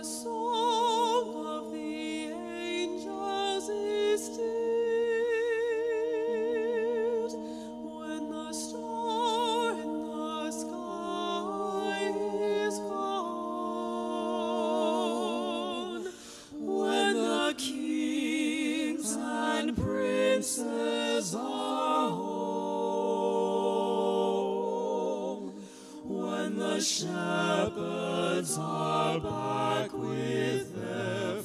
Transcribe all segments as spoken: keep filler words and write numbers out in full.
song of the angels is stilled, when the star in the sky is gone, when the kings and princes are home, when the shepherds are back with their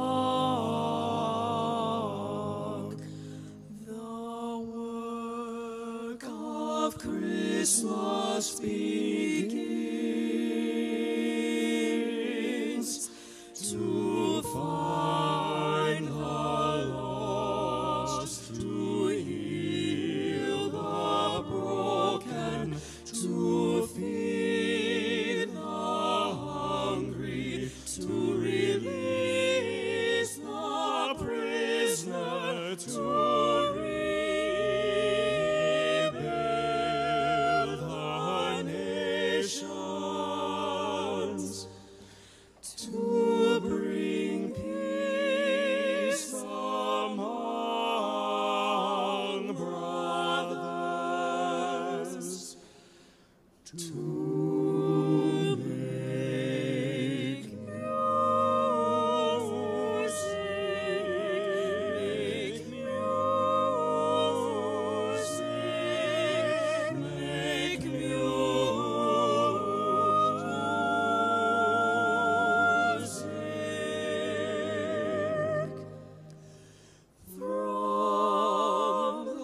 flock. The work of Christmas begins, to find the lost, to heal the broken, to feed the hungry, to release the prisoner, to rebuild the nations, to bring peace among brothers, to make music, make music, make music. From the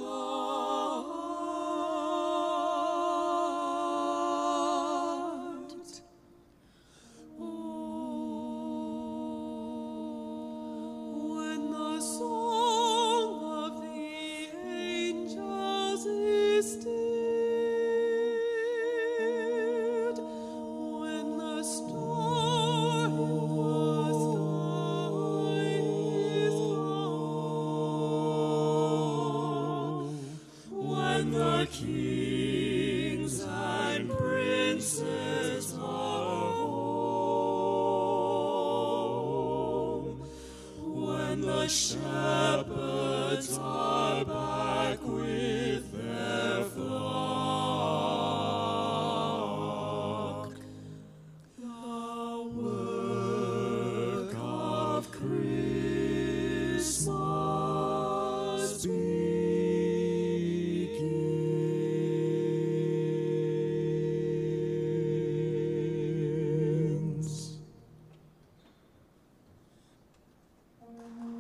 heart. Oh, when the song of the angels is stilled, when the star in the sky is gone, when the kings and princes are home, when the shepherds are back with their flock. The work of Christmas begins.